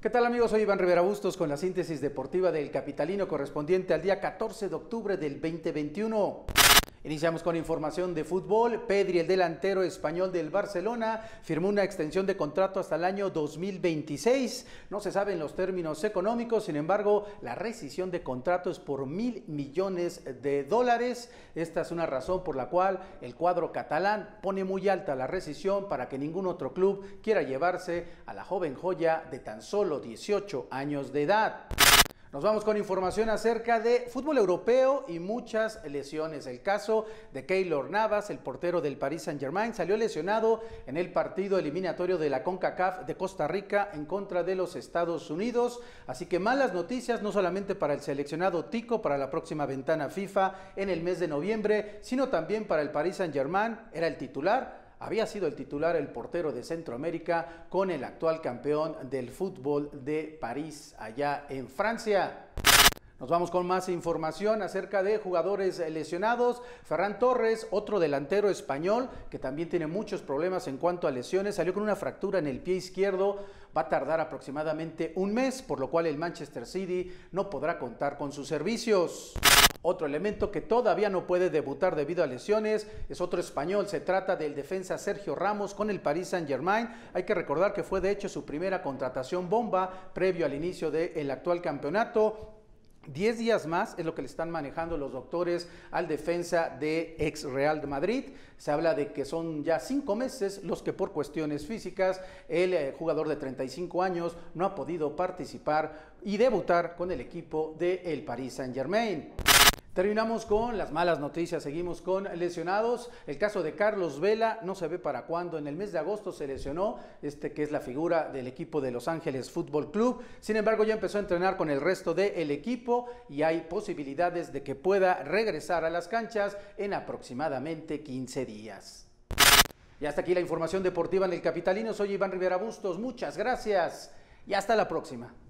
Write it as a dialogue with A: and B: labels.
A: ¿Qué tal amigos? Soy Iván Rivera Bustos con la síntesis deportiva del Capitalino correspondiente al día 14 de octubre del 2021. Iniciamos con información de fútbol. Pedri, el delantero español del Barcelona, firmó una extensión de contrato hasta el año 2026. No se saben los términos económicos, sin embargo, la rescisión de contrato es por $1.000 millones. Esta es una razón por la cual el cuadro catalán pone muy alta la rescisión para que ningún otro club quiera llevarse a la joven joya de tan solo 18 años de edad. Nos vamos con información acerca de fútbol europeo y muchas lesiones. El caso de Keylor Navas, el portero del Paris Saint-Germain, salió lesionado en el partido eliminatorio de la CONCACAF de Costa Rica en contra de los Estados Unidos. Así que malas noticias no solamente para el seleccionado tico para la próxima ventana FIFA en el mes de noviembre, sino también para el Paris Saint-Germain. Era el titular. Había sido el titular, el portero de Centroamérica, con el actual campeón del fútbol de París, allá en Francia. Nos vamos con más información acerca de jugadores lesionados. Ferran Torres, otro delantero español que también tiene muchos problemas en cuanto a lesiones, salió con una fractura en el pie izquierdo. Va a tardar aproximadamente un mes, por lo cual el Manchester City no podrá contar con sus servicios. Otro elemento que todavía no puede debutar debido a lesiones es otro español. Se trata del defensa Sergio Ramos con el Paris Saint-Germain. Hay que recordar que fue de hecho su primera contratación bomba previo al inicio del actual campeonato. 10 días más es lo que le están manejando los doctores al defensa de ex Real de Madrid. Se habla de que son ya 5 meses los que por cuestiones físicas el jugador de 35 años no ha podido participar y debutar con el equipo del Paris Saint-Germain. Terminamos con las malas noticias, seguimos con lesionados. El caso de Carlos Vela no se ve para cuándo. En el mes de agosto se lesionó, que es la figura del equipo de Los Ángeles Fútbol Club. Sin embargo, ya empezó a entrenar con el resto del equipo y hay posibilidades de que pueda regresar a las canchas en aproximadamente 15 días. Y hasta aquí la información deportiva en el Capitalino. Soy Iván Rivera Bustos, muchas gracias y hasta la próxima.